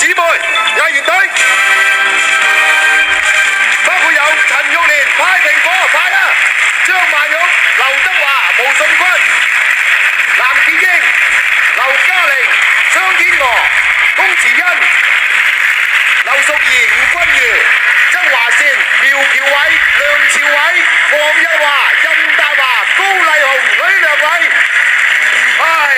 姊妹藝員隊，包括有陳玉蓮派蘋果快啦，張曼玉、劉德華、毛舜筠、藍潔瑛、劉嘉玲、張天娥、龔慈恩、劉淑儀、吳君如、曾華倩、苗僑偉、梁朝偉、黃日華、任達華、高麗紅、呂良偉。唉，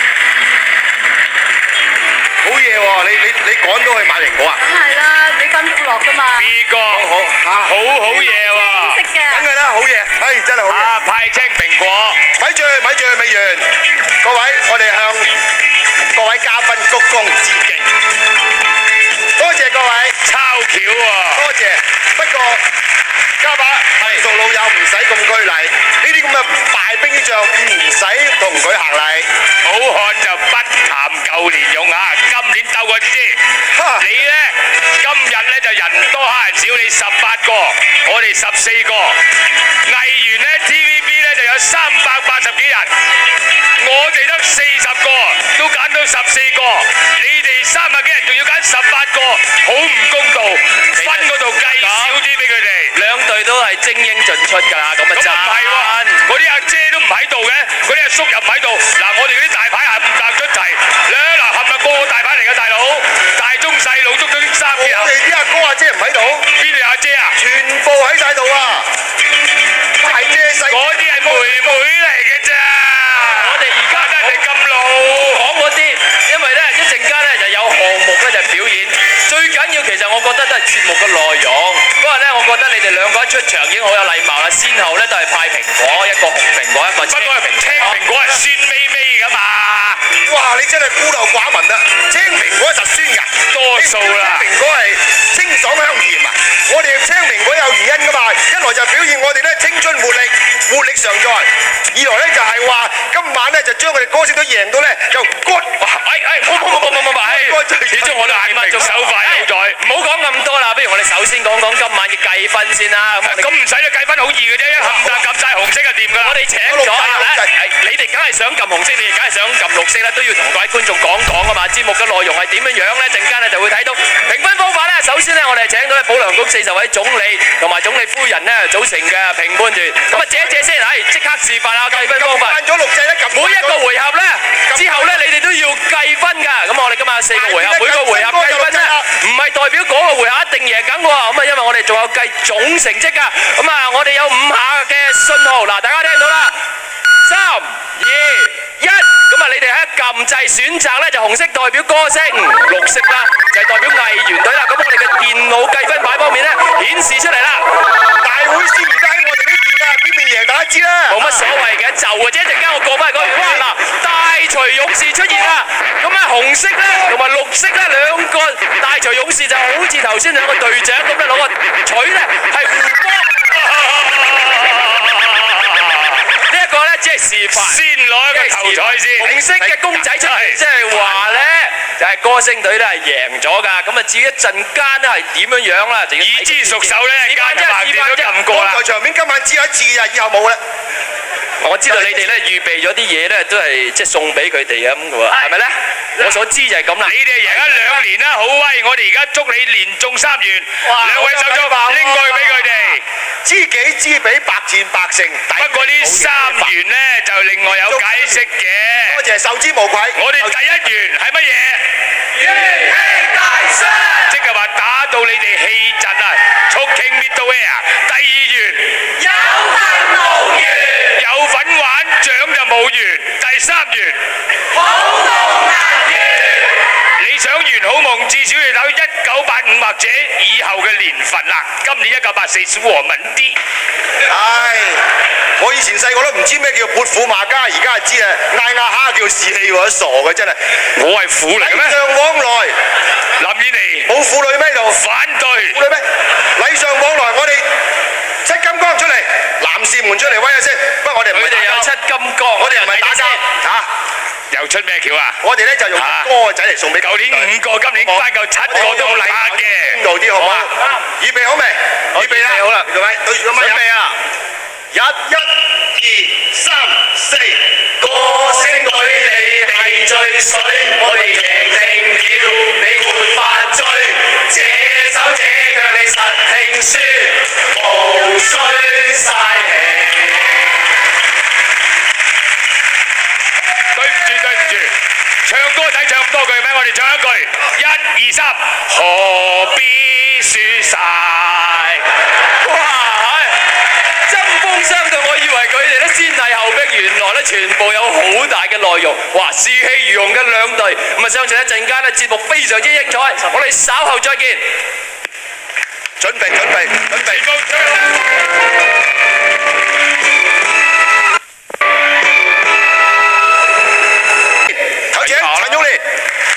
好嘢喎！你趕到去買蘋果啊？ 梗係啦，你吩咐落㗎嘛。 B 哥好嘢喎， 識嘅。 梗係啦，好嘢，唉，真係好嘢。 啊派青蘋果， 咪住，未完，各位，我哋向各位嘉賓鞠躬致敬，多謝各位， 抄橋喎， 多謝。不過家把熟老友唔使咁拘禮，呢啲咁嘅敗兵仗唔使同佢行禮。 好漢就不談舊年勇啊，今年鬥過知。你呢？今日呢就人多蝦人少，你18個，我哋14個。藝員呢 TVB 呢就有380幾人，我哋得40個，都揀到14個。你哋30幾人仲要揀18個，好唔公道。分嗰度計少啲俾佢哋。 兩隊都係精英盡出㗎啦，咁啊咁啊唔係喎，嗰啲阿姐都唔喺度嘅，嗰啲阿叔又唔喺度。嗱，我哋嗰啲大牌冚唪唥出齊，嗱冚唪個個大牌嚟嘅大佬，大中細老足都3幾人。 我哋啲阿哥阿姐唔喺度， 邊度有阿姐啊？ 全部喺晒度啊！大姐細， 嗰啲係妹妹嚟嘅咋。 我哋而家得你咁老， 講嗰啲，因為咧一陣間咧就有項目咧就表演，最緊要其實我覺得都係節目嘅內容。不過咧，我覺得你哋兩個一出場已經好有禮貌啦，先後咧都係派蘋果，一個紅蘋果，一個青不過青蘋果係酸味味噶嘛。 哇！你真係孤陋寡聞啦！青蘋果實酸㗎， 多數啦青蘋果係清爽香甜啊！我哋青蘋果有原因㗎嘛，一來就表現我哋咧青春活力常在；二來咧就係話今晚咧就將我哋歌星都贏到咧就骨。 始終我都眼明手快好在， 唔好講咁多啦，不如我哋首先講講今晚嘅計分先啦。 咁唔使啦，計分好易嘅啫，一冚唪唥撳晒紅色就掂㗎啦。 我哋請咗你哋梗係想撳紅色，你哋梗係想撳綠色啦，都要同各位觀眾講講啊嘛。節目嘅內容係點樣樣咧？陣間咧就會睇到評分方法咧。首先咧，我哋請到咧保良局40位總理同埋總理夫人咧組成嘅評判團。咁啊，借先，即刻示範下計分方法。 撳咗綠掣咧，撳每一個回合咧之後咧，你哋都要計分㗎。咁我哋今日4個回合，每個回合計分咧，唔係代表嗰個回合一定贏緊喎。咁啊，因為我哋仲有計總成績㗎。咁啊，我哋有5下嘅信號，嗱，大家聽到啦。3、2、1，咁啊，你哋喺撳掣選擇咧就紅色代表歌星，綠色啦就係代表藝員隊啦。咁我哋嘅電腦計分牌方面咧顯示出嚟啦。 大會師而家喺我哋呢邊啊，邊面贏大家知啦。 冇乜所謂嘅，就或者一陣間我過翻去嗰邊。哇嗱，大錘勇士出現啦！咁啊，紅色咧同埋綠色咧兩個大錘勇士就好似頭先兩個隊長咁咧，攞個錘咧係互搏。呢一個咧只係示範， 先攞一個頭彩先。 紅色嘅公仔出嚟，即係話咧就係歌星隊咧係贏咗㗎。咁啊，至於一陣間咧係點樣樣啦，就要已知熟手咧，一間就橫掂都撳過啦。 台場面今晚只有一次啊，以後冇啦。 我知道你哋咧預備咗啲嘢咧，都係即係送俾佢哋咁嘅喎，係咪咧？我所知就係咁啦。 你哋贏咗2年啦，好威！我哋而家祝你連中3元，2位手足拎過去俾佢哋。 知己知彼，百戰百勝。 不過呢3元咧就另外有解釋嘅。 多謝受之無愧。 我哋第1元係乜嘢？ 元氣大傷， 即係話打到你哋氣窒啊，速傾搣到 air。第2元有份無緣， 有份玩獎就冇完。第3元好夢難圓。 你想圓好夢，至少要睇1985或者以後嘅年份啦。今年1984和文啲。 唉，我以前細個都唔知咩叫潑婦罵街，而家就知啦。嗌嗌下叫士氣喎，傻嘅真係。 我係婦嚟嘅咩？ 禮尚往來， 林依妮冇婦女咩度？ 反對。 婦女咩？禮尚往來，我哋七金剛出嚟，男士們出嚟威下先。不過我哋唔係佢哋有七金剛， 我哋唔係打交嚇。 又出咩橋啊？ 我哋咧就用歌仔嚟送俾舊年5個，今年翻夠7個都冇禮物嘅。 公道啲好嘛？預備好未？預備啦！好啦，各位對住個咪準備啊！1、2、3、4，歌聲對你係最水，我哋贏定了，你活快。 説無需嘥氣。對唔住，唱歌仔唱咁多句咩？我哋唱一句，一二三，何必輸晒？ 哇！針鋒相對，我以為佢哋咧先禮後兵，原來咧全部有好大嘅內容。哇！士氣如虹嘅兩隊，咁啊相信一陣間咧節目非常之精彩，我哋稍後再見。 準備。有請陳玉蓮。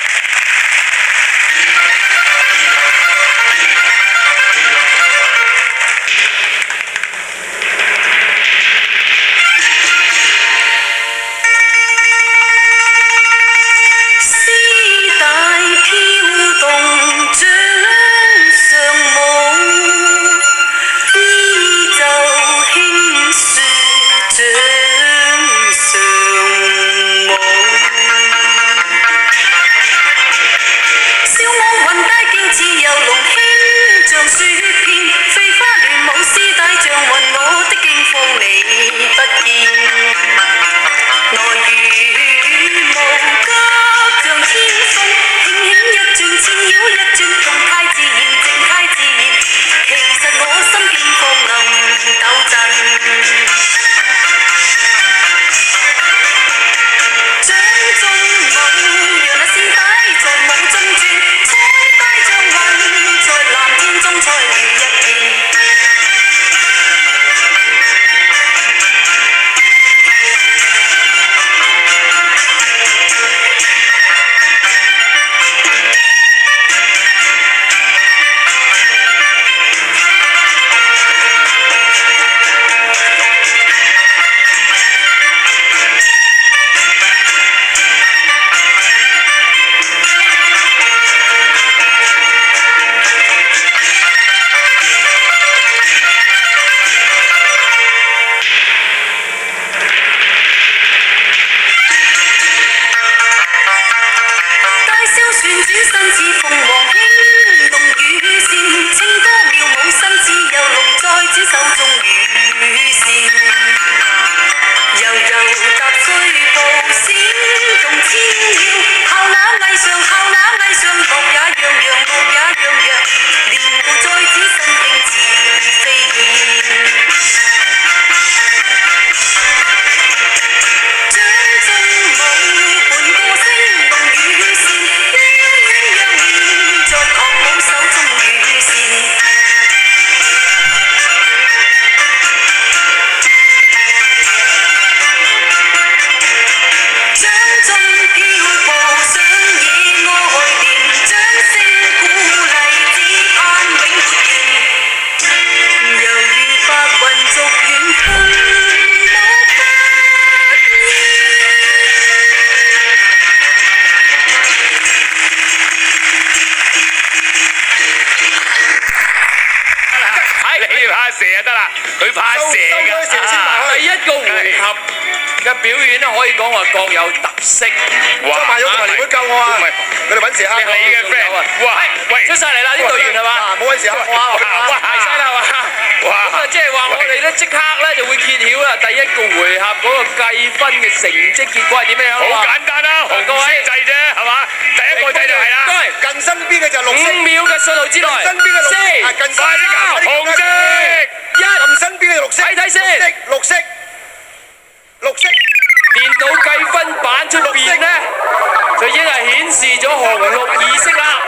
射就得啦，佢怕射㗎。 第一個回合嘅表演咧，可以講話各有特色。 周曼玉同埋連妹救我啊！佢哋揾時刻。 你嘅 friend 哇，喂， 出曬嚟啦！啲隊員係嘛？ 冇揾時刻。 哇！係犀啦嘛！哇！咁啊，即係話我哋咧即刻咧就會揭曉啦。第一個回合嗰個計分嘅成績結果係點樣？ 好簡單啦，紅色掣啫，係嘛？第一個掣就係啦。 近身邊嘅就綠色。 5秒嘅信號之內。 身邊嘅綠色。近身邊嘅紅色。 近身邊嘅綠色。 睇先。 綠色。綠色。 電腦計分板出邊咧，就已經係顯示咗紅綠二色啦。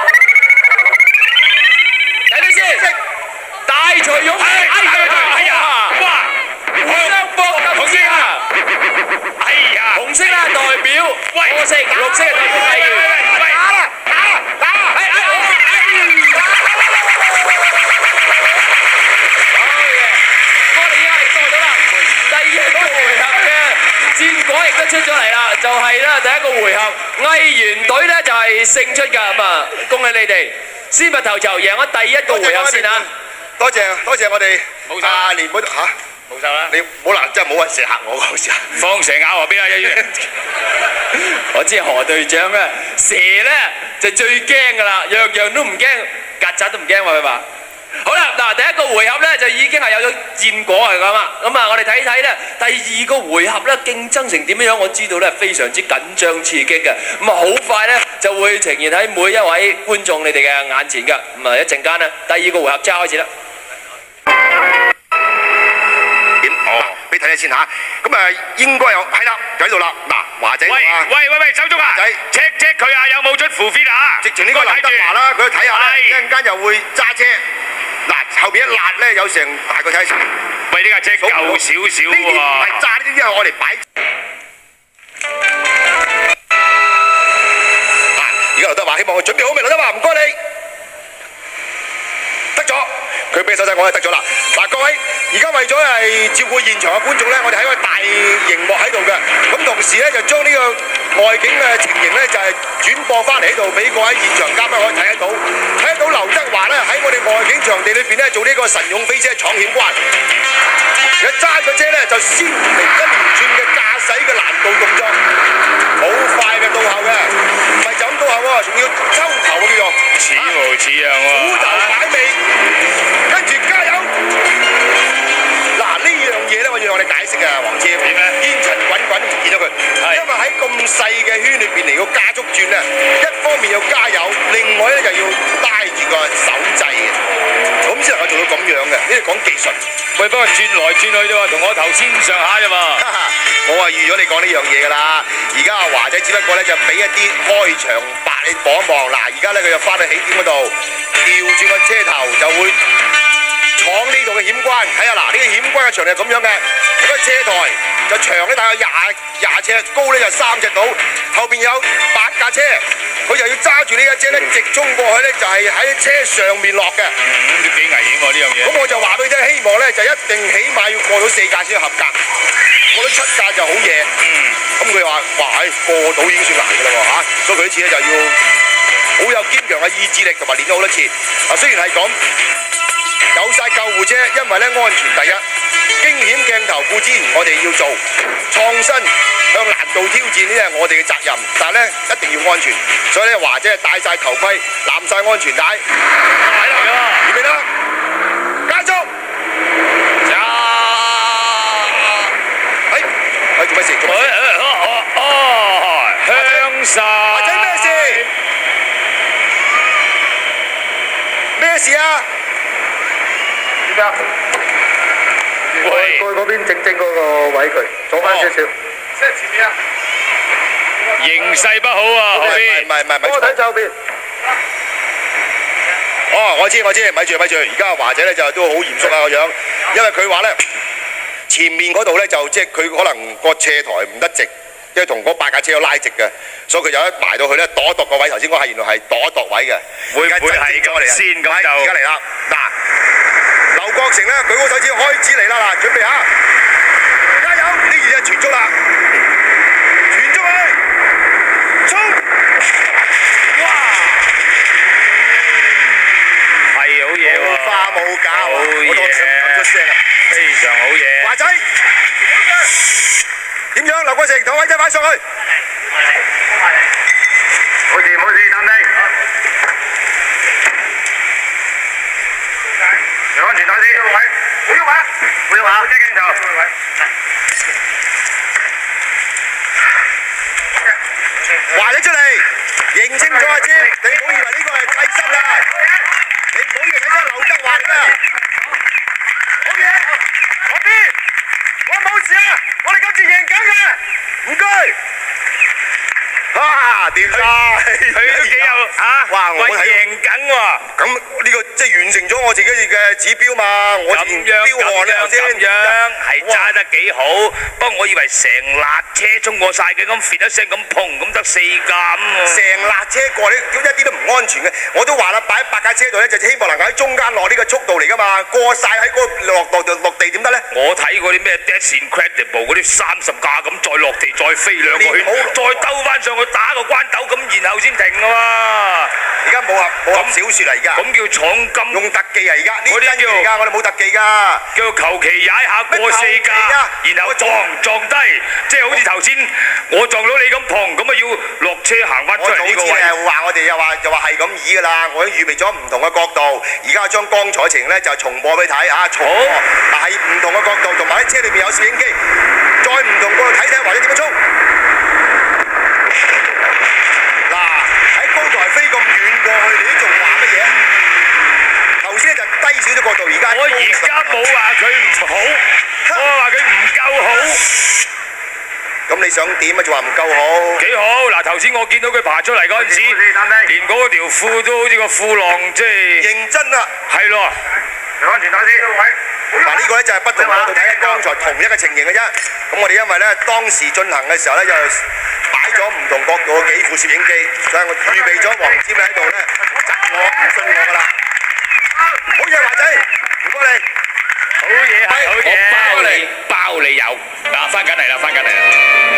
睇睇先。大財勇氣，哎呀，哇！雙方鬥智啊！哎呀，紅色啦代表可惜，綠色代表藝員。打！我哋已經係過到啦，第二個回合嘅戰果亦都出咗嚟啦，就係啦，第一個回合藝員隊咧就係勝出㗎，咁啊，恭喜你哋先拔頭籌，贏咗第一個回合先啊！ 多謝我哋阿連妹嚇， 冇手啦！ 你唔好嗱，真係冇揾蛇嚇我嗰時候。 放蛇咬河邊啊！一於， 我知何隊長啊，蛇咧就最驚㗎啦，樣樣都唔驚，曱甴都唔驚喎，係嘛？ 好啦，嗱，第一個回合咧就已經係有咗戰果係咁啊，咁啊，我哋睇睇咧第二個回合咧競爭成點樣？我知道咧非常之緊張刺激嘅，咁啊好快咧就會呈現喺每一位觀眾你哋嘅眼前㗎，咁啊一陣間咧第二個回合即刻開始啦。 點？哦，俾睇下先嚇，咁啊應該有係啦，就喺度啦。嗱，華仔喂，手足啊，check 佢啊，有冇出 full fit 啊？ 直情呢個劉德華啦，佢睇下啦，一陣間又會揸車。嗱，後邊一辣咧有成大個睇下。 喂，呢架車舊少少喎。呢啲唔係揸，呢啲係我哋擺。而家劉德華希望佢準備好未？劉德華唔該你，得咗。佢俾手勢我係得咗啦。嗱，各位，而家為咗係照顧現場嘅觀眾咧，我哋喺個大熒幕喺度嘅，咁同時咧就將呢個外景嘅情形咧就係轉播翻嚟呢度俾各位現場嘉賓可以睇得到，劉德華咧喺我哋外景場地裏邊咧做呢個神勇飛車闖險關，一揸個車咧就先嚟一連串嘅駕駛嘅難度動作，好快嘅到後嘅，唔係就咁到後喎，仲要抽頭嘅叫做似模似樣喎， 虎頭擺尾。跟住加油！嗱，呢樣嘢咧，我要我哋解釋啊，黃姐。點咧？煙塵滾滾唔見咗佢，因為喺咁細嘅圈裏邊嚟到加速轉咧，一方面要加油，另外咧就要帶住個手掣嘅，咁先能夠做到咁樣嘅。呢度講技術。 喂，不過轉來轉去啫喎，同我頭先上下啫嘛。 我話預咗你講呢樣嘢㗎啦。而家阿華仔只不過咧就俾一啲開場白你望一望。嗱，而家咧佢就翻去起點嗰度，調轉個車頭就會闖呢度嘅險關。睇下嗱，呢個險關嘅場地係咁樣嘅，個車台就長咧大概廿尺，高咧就3尺到，後邊有8架車，佢就要揸住呢架車咧直衝過去咧，就係喺車上面落嘅。 都幾危險喎呢樣嘢。 咁我就話俾你聽，希望咧就一定起碼要過到4架先合格，過到7架就好嘢。咁佢話：哇，過到已經算難㗎啦喎嚇，所以佢呢次咧就要好有堅強嘅意志力，同埋練咗好多次。嗱，雖然係咁，有晒救護車，因為咧安全第一。驚險鏡頭固之然我哋要做，創新向難度挑戰呢係我哋嘅責任，但係咧一定要安全，所以咧華姐戴晒頭盔，攬晒安全帶，睇嚟㗎，預備啦，加速，做咩事？ 向晒。 華仔咩事？咩事啊？點啊？ 喂， 過去嗰邊整嗰個位佢，左翻少少。 即係前面啊！ 形勢不好啊，後邊。 唔係， 我睇右邊。 哦，我知，咪住。而家華仔咧就都好嚴肅啊個樣，因為佢話咧前面嗰度咧就即係佢可能個車台唔得直，因為同嗰8架車有拉直嘅，所以佢就一埋到去咧度一度個位。頭先我係原來係度位嘅， 會唔會係咁先咁就？ 而家嚟啦，嗱。劉國成咧舉高手指開始嚟啦，嗱，準備下，加油！呢件嘢全速啦，全速去，衝！哇！ 係好嘢喎， 冇花冇假， 好嘢， 我當時唔敢出聲啊， 非常好嘢。 華仔，點樣？劉國成同位仔擺上去，冇事，淡定。安全帶先，唔好喐啊！遮鏡頭。華仔出嚟，認清楚阿姐，你唔好以為呢個係替身啊！你唔好以為睇真係劉德華㗎。好嘢，嗰邊，我冇事啊！我哋今次贏緊嘅，唔該。掂晒， 佢都幾有嚇， 哇！我贏緊喎。 咁呢個即係完成咗我自己嘅指標嘛，我自己標汗啦先。 咁樣係揸得幾好，不過我以為成辣車衝過晒嘅，咁揈一聲咁砰咁得4架咁。 成辣車過，你一啲都唔安全嘅。我都話啦，擺喺8架車度咧，就希望能夠喺中間落呢個速度嚟㗎嘛。過晒喺嗰個落地點得咧？ 我睇過啲咩 That's Incredible 嗰啲30架咁，再落地再飛2個圈，再兜翻上去打個關鬥咁，然後先停㗎喎。 而家武俠小説嚟，而家咁叫闖金， 用特技啊！而家呢啲嗰啲叫而家我哋冇特技㗎， 叫求其踩下過4架，然後撞低，即係好似頭先我撞到你咁砰，咁啊要落車行翻出嚟呢個位。 我早知話我哋又話係咁意㗎啦，我已經預備咗唔同嘅角度，而家將剛才情咧就重播俾你睇啊，重播，但係唔同嘅角度，同埋喺車裏邊有攝影機，再唔同角度睇睇或者點樣衝。嗱，喺高台飛咁遠過去，你都仲話乜嘢？頭先就低少咗角度，而家我而家冇話佢唔好，我話佢唔夠好。 咁你想點啊？仲話唔夠好？ 幾好嗱！頭先我見到佢爬出嚟嗰陣時，連嗰條褲都好似個褲浪，即係認真啊！ 係咯。 安全帶先，嗱呢個咧就係不同角度睇剛才同一個情形嘅啫。咁我哋因為咧當時進行嘅時候咧，就擺咗唔同角度嘅幾副攝影機，所以我預備咗黃霑喺度咧，窒我唔信我噶啦。好嘢，華仔，唔該你。 好嘢係好嘢，我包你有嗱，翻緊嚟啦，翻緊嚟啦。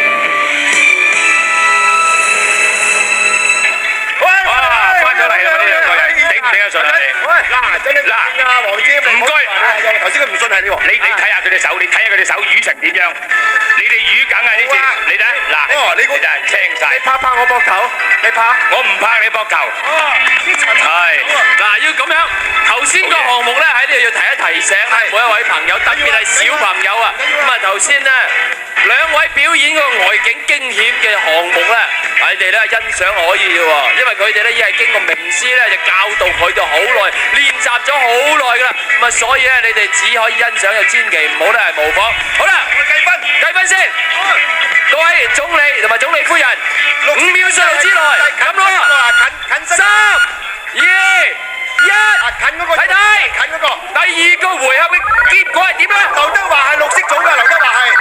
翻咗嚟啦，呢兩個人頂唔頂得順啊你？ 嗱，真係嗱，黃霑， 唔該， 頭先佢唔信係你喎。 你睇下佢隻手，你睇下佢隻手瘀成點樣？你哋瘀緊啊呢次，你睇嗱，你真係青晒。 你拍我膊頭，你拍。 我唔拍你膊頭。係嗱，要咁樣。頭先個項目咧喺呢度要提醒每一位朋友，特別係小朋友啊。咁啊頭先咧兩位表演個外景驚險嘅項目咧，你哋咧欣賞可以嘅喎，因為佢哋咧已經係經過名師咧就教導佢哋好耐，練習咗好耐㗎啦。咁啊所以咧你哋只可以欣賞，就千祈唔好咧係模仿。好啦，我計分先。各位總理同埋總理夫人，5秒數之內咁咯。3、2、1，睇睇近嗰個。 第二個回合嘅結果係點咧？ 劉德華係綠色組㗎，劉德華係。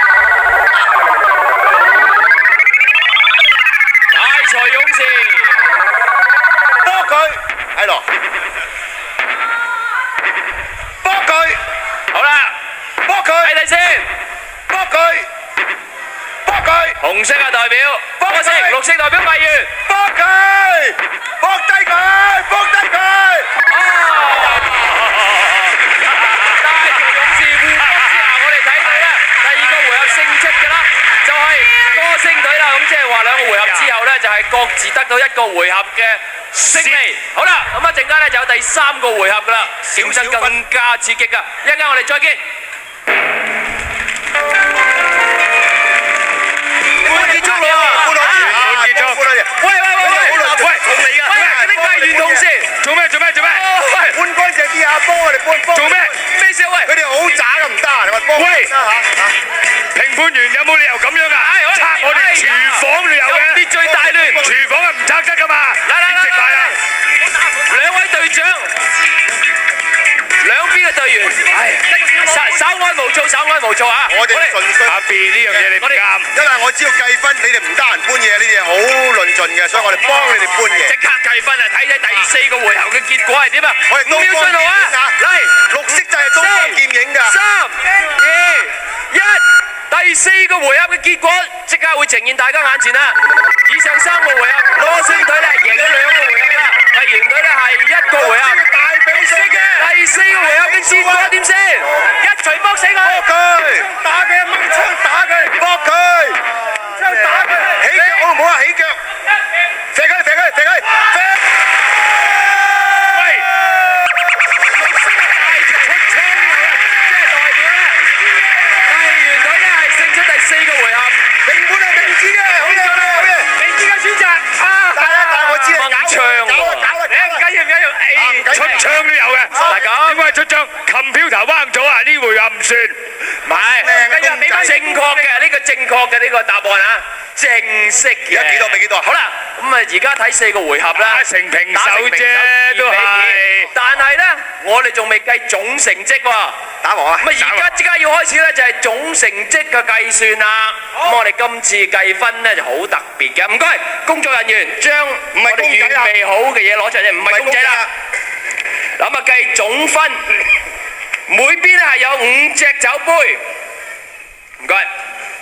大財勇士， 波佢係咯，波佢好啦， 波佢睇睇先， 波佢波佢， 紅色嘅代表波色，綠色代表藝員， 波佢搏低佢，搏低佢。 大財勇士互搏之下，我哋睇到咧第二個回合勝出嘅啦，就係歌星隊啦。咁即係話兩個回合之後咧，就係各自得到一個回合嘅勝利。好啦，咁啊陣間咧就有第三個回合噶啦，競爭更加刺激噶。一陣間我哋再見。結束啦！ 結束。 喂，同你噶，嗰啲藝員同事做咩？ 搬乾淨啲下幫我哋搬幫。 做咩？ 咩事啊？喂！ 佢哋好渣㗎，唔得啊！你話幫喂啦嚇。 評判員有冇理由咁樣啊？拆我哋廚房都有嘅， 秩序大亂， 廚房啊唔拆得㗎嘛？點食飯啊？ 兩位隊長，兩邊嘅隊員，稍安毋躁啊！ 我哋純粹阿 B 呢樣嘢你唔啱， 因為我知道計分，你哋唔得閒搬嘢，你哋好論盡嘅，所以我哋幫你哋搬嘢。 即刻計分啊！睇睇第四個回合嘅結果係點啊！ 我哋 5秒信號啊！嚟， 綠色就係東方劍影㗎。 3、2、1，第四個回合嘅結果即刻會呈現大家眼前啦！以上3個回合，羅星隊咧贏咗2個回合啦，藝員隊咧係1個回合。 大比數嘅。 第四個回合嘅結果點先？一錘搏死佢！ 搏佢，打佢，掹槍打佢，搏佢，槍打佢，起腳好唔好啊？起腳，射佢，射佢，射佢，射！ 喂，綠色嘅大出槍啊！即係代表咧， 藝員隊咧係勝出第四個回合。 評判係明智嘅，好嘢，好嘢，好嘢， 明智嘅選擇啊！ 但我知啊， 掹槍喎， 唔緊要，出槍都有嘅。點解出槍？擒漂頭彎咗啊！呢回合唔算， 唔係正確嘅呢個正確嘅呢個答案啊，正式嘅。 而家幾多比幾多？ 好啦，咁啊而家睇四個回合啦， 打成平手啫，都係。 但係咧，我哋仲未計總成績喎。 打和啊！ 咁啊而家即刻要開始咧，就係總成績嘅計算啦。咁我哋今次計分咧就好特別嘅，唔該，工作人員將我哋預備好嘅嘢攞出嚟，唔係公仔啦。咁啊計總分，每邊咧係有5隻酒杯，唔該。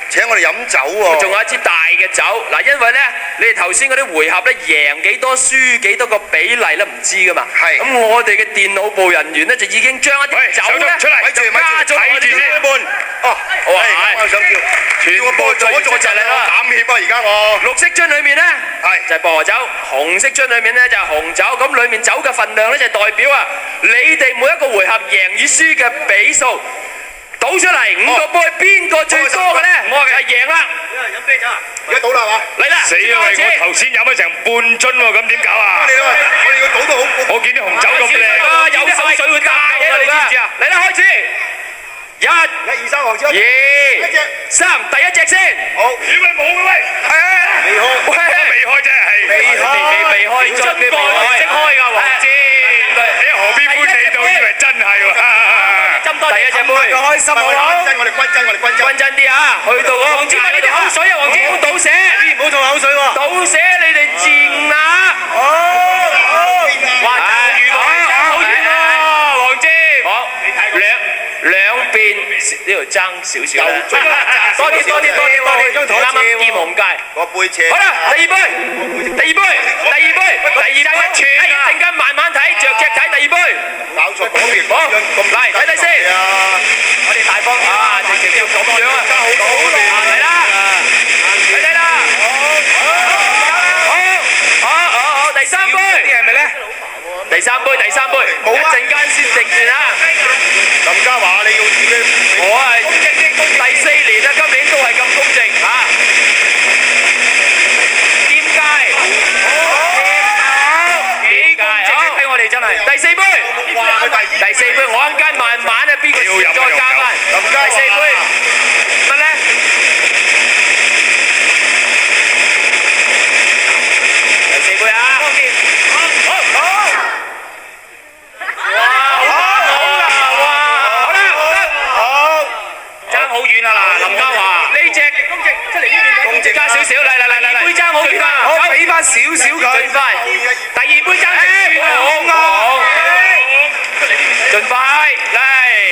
請我哋飲酒喎。 仲有一支大嘅酒嗱，因為咧你哋頭先嗰啲回合咧贏幾多輸幾多個比例咧唔知噶嘛。 係。 咁我哋嘅電腦部人員咧就已經將一啲酒咧出嚟， 就加咗睇住先。 哦， 好啊， 我想叫全部左陣嚟啦，減血啊！而家我綠色樽裏面咧就係薄荷酒，紅色樽裏面咧就係紅酒。咁裏面酒嘅份量咧就代表啊你哋每一個回合贏與輸嘅比數。倒出嚟5個杯，邊個最多嘅咧？我係贏啦！ 飲啤酒啊！ 而家倒啦嘛！ 嚟啦！ 死啊！我頭先飲咗成半樽喎，咁點搞啊？ 我哋要倒到好。 我見啲紅酒咁靚， 有手水會帶喺度㗎，嚟啦！開始，1、 2、3，黃超， 2、3，第一隻先。 好， 以為冇嘅喂， 未開， 未開啫，係未開樽，未開，即開㗎，黃之。 喺河邊搬你到，以為真係喎。 第一隻杯， 開心好啦！我哋均真啲啊！ 去到嗰個黃之，你哋口水啊，黃之，唔好倒瀉， 唔好吐口水喎！ 倒瀉你哋賤啊！哇！好遠啊，黃之。好，兩邊呢度爭少少啦，多啲，啱啱見紅界。 個杯斜。 好啦，第二杯，一陣間慢慢睇，着隻睇第二杯。 搞錯嗰邊， 好，嚟睇睇先。我哋大方啲啊，直接要咁樣啊，嚟啦，睇啦，好，第三杯，係咪咧？第三杯，冇一陣間先定斷啊。 林家華，你要自己， 我係第4年啦，今年都係咁公正嚇。點解？睇我哋真係第4杯，我陣間慢慢咧，邊個先再加翻？第4杯乜咧？第4杯啊！爭好遠啊嗱，林家華呢隻出嚟呢邊加少少，嚟，杯爭好遠啊！好，俾翻少少佢，盡快。第2杯爭成轉啊！好，盡快嚟。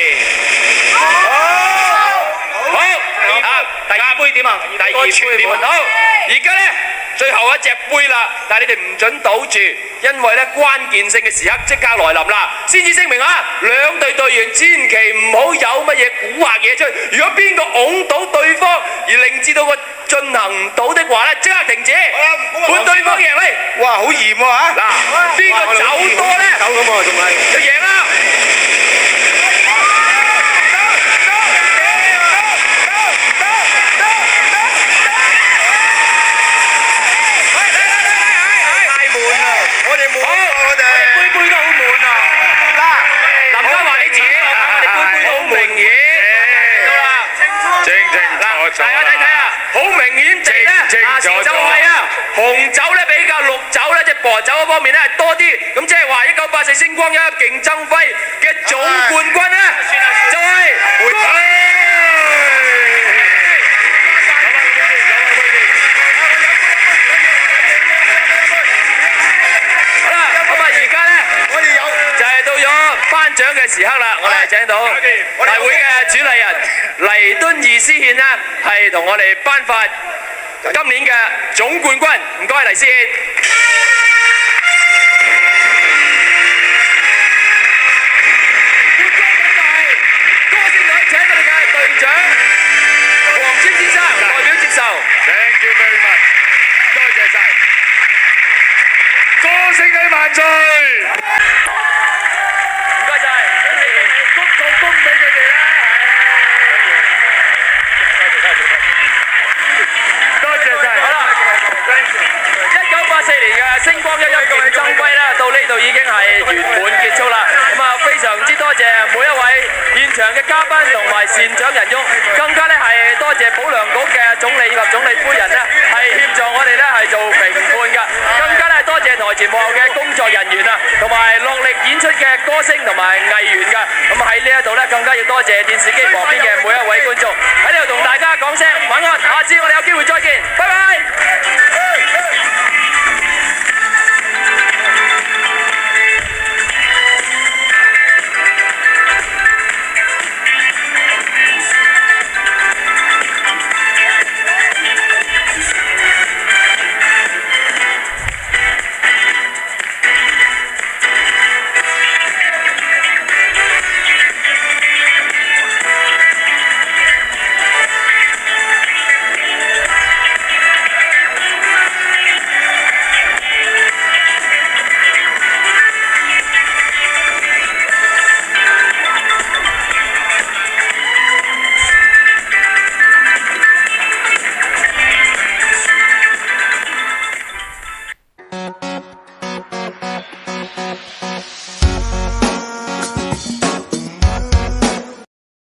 好啊！第2杯點啊？第2杯點啊？好，而家咧最後一隻杯啦，但係你哋唔準倒住，因為咧關鍵性嘅時刻即刻來臨啦。先至聲明啊，兩隊隊員千祈唔好有乜嘢蠱惑嘢出去。如果邊個擁到對方而令至到個進行唔到的話咧，即刻停止，判對方贏咧。 哇，好嚴喎嚇！ 嗱，邊個走多咧？ 走咁喎，仲係就贏啦！杯都好滿啊！嗱，林家華你自己講，我哋杯都好明顯，到啦，清大家睇睇啊，好明顯地咧，就係啊，紅酒咧比較綠酒咧，即係薄荷酒嗰方面咧係多啲，咁即係話1984星光一競爭輝嘅總冠軍咧，就係。頒獎嘅時刻啦，我哋請到大會嘅主禮人黎敦義司憲呢，係同我哋頒發今年嘅總冠軍，唔該黎司憲。歌星隊請我哋嘅隊長黃清先生代表接受。 Thank you very much，多謝晒。歌星隊萬歲！恭俾佢哋啦，多謝晒。好啦，1984年嘅星光熠熠競爭輝啦，到呢度已經係圓滿結束啦。咁啊，非常之多謝每一位現場嘅嘉賓同埋善長人翁，更加咧係多謝保良局嘅總理以及總理夫人咧，係協助我哋咧係做評判㗎。更加咧多謝台前幕後嘅工作人員啊，同埋落力演出嘅歌星同埋藝員㗎。咁喺呢一度咧，更加要多謝電視機旁邊嘅每一位觀眾。喺呢度同大家講聲晚安，下次我哋有機會再見。